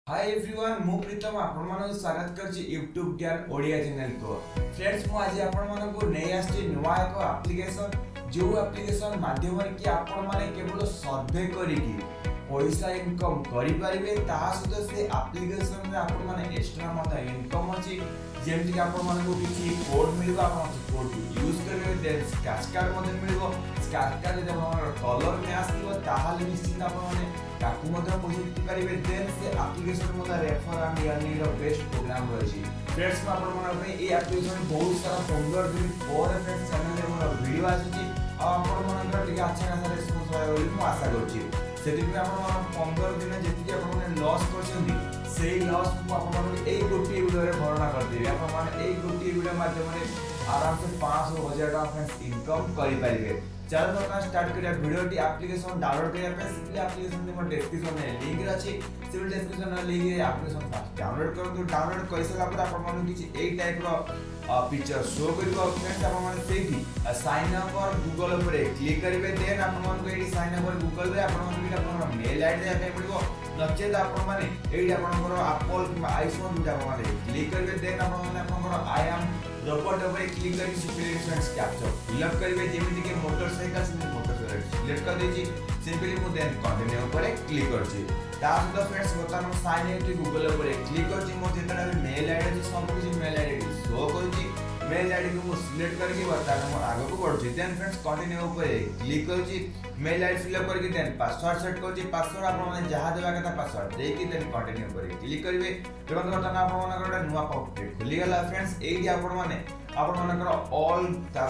Hi everyone मु प्रीतम आपण मानक स्वागत करछि YouTube ज्ञान ओडिया चैनल को। फ्रेंड्स मु आज आपण मानक को नै आछि नुवा एक एप्लीकेशन जो एप्लीकेशन माध्यम रे कि आपण माने केवल सर्वे करिकि पैसा इनकम करि परिबे ताहा सहित से एप्लीकेशन रे आपण माने एक्स्ट्रा मत इनकम अछि जेमति कि आपण माने को किछि कोड मिलबा आपण कोड यूज करबे देन स्क्रैच कार्ड मते मिलबो स्क्रैच कार्ड जे हमर कलर में आसीबो ताहा ले निश्चित आपण माने ताकू मते पहुंची परिबे देन से एप्लीकेशन मते रेफर एंड अर्निंग रो बेस्ट प्रोग्राम रहछि। फ्रेंड्स आपण माने ए एप्लीकेशन बहुत सारा 15 दिन पर फ्रेंड्स चैनल रे मोर वीडियो आछि आपण माने टिके अच्छा खासा रेस्पॉन्स होय बोली मु आशा करछि। सेति भी आपण 15 दिन जेति आपण माने लॉस करछन्ती सेही लॉस को आपण माने एई गोटी वीडियो रे भरणा कर देबे। आपण माने एई गोटी वीडियो माध्यम रे आराम से 500 1000 टाका फ्रेंड्स इनकम करि परिबे। चलो तो स्टार्ट करिया वीडियो टी एप्लीकेशन डाउनलोड करिया पे सिंपली एप्लीकेशन के डिस्क्रिप्शन में लिंक अछि सिंपल डिस्क्रिप्शन में लिंक एप्लीकेशन फास्ट डाउनलोड करंतु। डाउनलोड कइसला पर आपण माने किछि एई टाइप रो पिक्चर शो करिबो। फ्रेंड्स आपण माने सेठी साइन अप और गूगल ऊपर क्लिक करिवे देन आपण माने को एडी साइन अप और गूगल रे आपण माने आपण मेल आईडी दे पे पड़िबो नचेत आपण माने एडी आपण एप्पल कि आईफोन दुटा आपण माने क्लिक करिवे देन आपण माने आपण आई एम रोबोट ऊपर क्लिक करके सिंपली फ्रेंड्स कैप्चर फिलअप करिवे जेमिति के मोटरसाइकिल सिलेक्ट कर देछि सिंपली मु देन कंटिन्यू ऊपर क्लिक करछि। तार तो फ्रेंड्स बर्तमान साइन इन टू गूगल ऊपर क्लिक करछि मोर जेतरा मेल आईडी अछि सब कुछ मेल आईडी शो करछि मेल आईडी को मु सिलेक्ट करके बर्तमान मो आगो को बढ़छि देन फ्रेंड्स कंटिन्यू ऊपर क्लिक करछि मेल आईडी फिलअप करके देन पासवर्ड सेट करछि पासवर्ड आपण माने जहा देबा कथा पासवर्ड देकी देन कंटिन्यू ऊपर क्लिक करिवे तुरंत बर्तमान आपण माने नुवा पॉकेट खुली गला। फ्रेंड्स एडी आपण माने आपण मानकर ऑल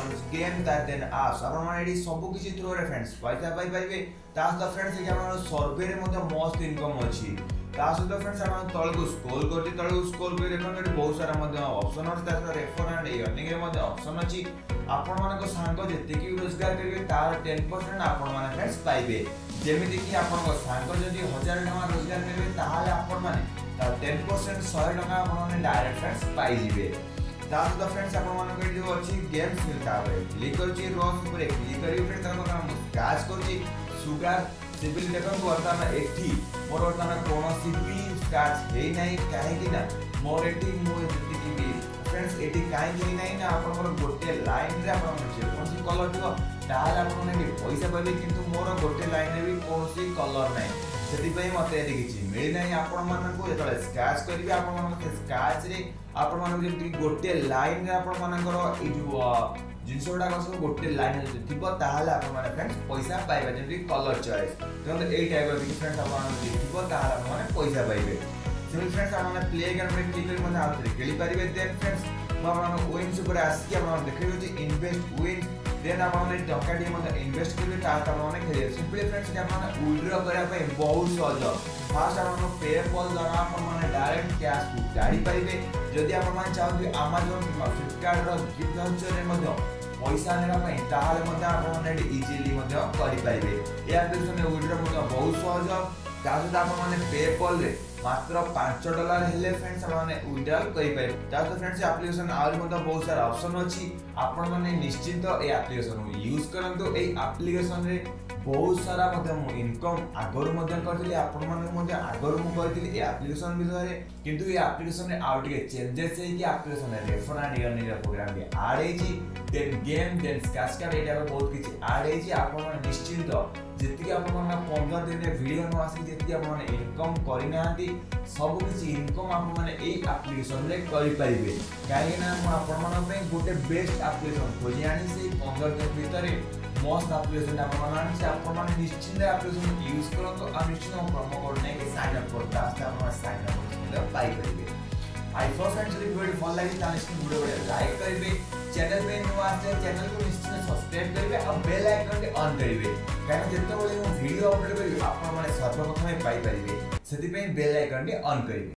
गेम दैट देन आस आपण माने एडी सब किछि थ्रू रे फ्रेंड्स पैसा पाई परिबे तास द फ्रेंड्स के आपण सर्वे रे मते मस्त इनकम अछि तास द फ्रेंड्स आपण तळ को स्क्रॉल करति तळ को स्क्रॉल कर देखन एडी बहुत सारा मते ऑप्शन अछि तास रेफर एंड अर्निंग रे मते ऑप्शन अछि आपण मानको सांग जति कि रोजगार करिवे तार 10% आपण माने फ्रेंड्स पाइबे जेमिति कि आपण को सांग जदि 1000 टका रोजगार करिवे ताहाले आपण माने तार 10% 100 टका आपण माने डायरेक्ट फ्रेंड्स पाइ जिवे। तास द फ्रेंड्स आपण मानको जो अछि गेम्स मिलता है क्लिक करछि रॉस ऊपर क्लिक करी फ्रेंड्स ताको काम स्क्रैच करछि सुगर सिंपली देखन वर्तमान एठी मोर वर्तमान कोनोसी भी स्क्रैच हे नै काहे कि ना मोर एठी मो जति कि फ्रेंड्स एठी काहे कि नै ना आपण मोर गोटे लाइन रे आपण जे कोनसी कलर दियो ताहाल आपण नै पैसा पाबे किंतु मोर गोटे लाइन रे भी कोनसी कलर नै सेति पई मते एठी किछि मिल नै आपण मानको जेतले स्क्रैच करिवे आपण मानको स्क्रैच रे आपण मानको जेति गोटे लाइन रे आपण मानकर ए जो जिनसोडा कसो गोटे लाइन जे थिबो ताहाले आपण माने फ्रेंड्स पैसा पाइबे जेति कलर चॉइस तो एई टाइप रो फ्रेंड्स आपण जे थिबो ताहाले आपण माने पैसा पाइबे। सिंपल फ्रेंड्स आपण माने प्ले गेम रे क्लिक करि मते आउट खेली परिबे देन फ्रेंड्स आपण विन्स ऊपर आसी आपण देखिबो जे इन्वेस्ट विन देन आपण माने टका डी मते इन्वेस्ट करिवे ता आपण माने खेलिए सिंपली फ्रेंड्स के आपण माने विथड्रॉ करिया पे बहुत सहज फास्ट आपण पेपल द्वारा आपण माने डायरेक्ट कैश को गाड़ी परिबे जदि आपण माने चाहबे Amazon कि Flipkart रो गिफ्ट वाउचर रे मते पैसा नेला पई ताहाले मते आपण माने इजीली मते करि परिबे ए एप्लीकेशन रे विथड्रॉ मते बहुत सहज तासो आपण माने पेपल रे मात्र $5 हेले फ्रेंड्स माने विथड्रॉ करि पारे तासो फ्रेंड्स एप्लीकेशन आउर मते बहुत सारा ऑप्शन अछि आपण माने निश्चित ए एप्लीकेशन यूज करंतु ए एप्लीकेशन रे बहुत सारा मते इनकम आगर मते करथिले आपण माने मते आगर मु करथिले ए एप्लीकेशन बिषय किंतु ए एप्लीकेशन रे आउट के चेंजेस है कि एप्लीकेशन रे रेफर एंड अर्निंग प्रोग्राम के ऐड है जी then game then scratch card एटा बहुत किछि ऐड है जी आपण माने निश्चित जेति कि आपण माने 15 दिन रे वीडियो न आसी जेति कि आपण माने इनकम करि नांती सब किछि इनकम आपण माने ए एप्लीकेशन रे करि परिबे काहे ना म आपण माने पे गोटे बेस्ट एप्लीकेशन खोजि आनी से 15 दिन भीतर मस्त एप्लीकेशन आपण माने से आपण माने निश्चित एप्लीकेशन यूज करतो आ निश्चित प्रोमो कोड नै के साइन अप करता आस्ते आपण माने साइन अप करले पाई परिबे। आई फर्स्ट एक्चुअली वीडियो भल लागि ताने से वीडियो लाइक करिवे चैनल पे न्यू आसे चैनल को निश्चित सब्सक्राइब करिवे और बेल आइकन के ऑन करिवे काहे जेते बोले वीडियो अपलोड करिवे आपण माने सर्वप्रथम पाई परिबे सेति पे बेल आइकन के ऑन करिवे।